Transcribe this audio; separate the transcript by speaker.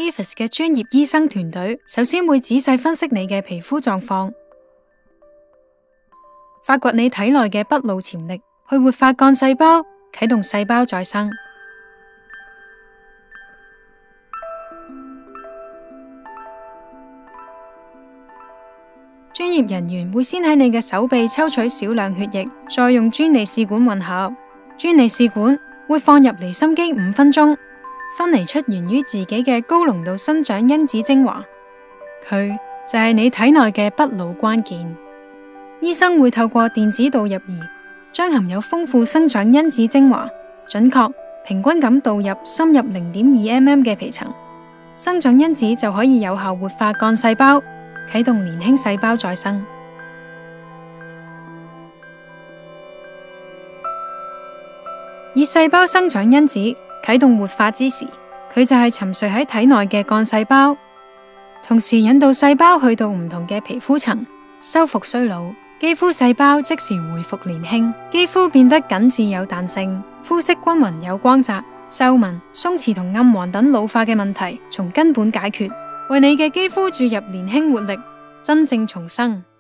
Speaker 1: Avis 嘅專業醫生團隊首先會仔細分析你嘅皮膚狀況，發掘你體內嘅不老潛力，去活化幹細胞，啟動細胞再生。專業人員會先喺你嘅手臂抽取少量血液，再用專利試管混合。專利試管會放入離心機5分鐘，分離出源於自己嘅高濃度生長因子精華，佢就係你體內嘅不老關鍵。醫生會透過電子導入儀，將含有豐富生長因子精華準確平均咁導入深入0.2mm 嘅皮層，生長因子就可以有效活化幹細胞，啟動年輕細胞再生。以細胞生長因子啟動活化之時，佢就係沉睡喺體內嘅幹細胞，同時引導細胞去到唔同嘅皮膚層，修復衰老。肌膚細胞即時回復年輕，肌膚變得緊緻有彈性，膚色均勻有光澤，皺紋、鬆弛同暗黃等老化嘅問題從根本解決，為你嘅肌膚注入年輕活力，真正重生。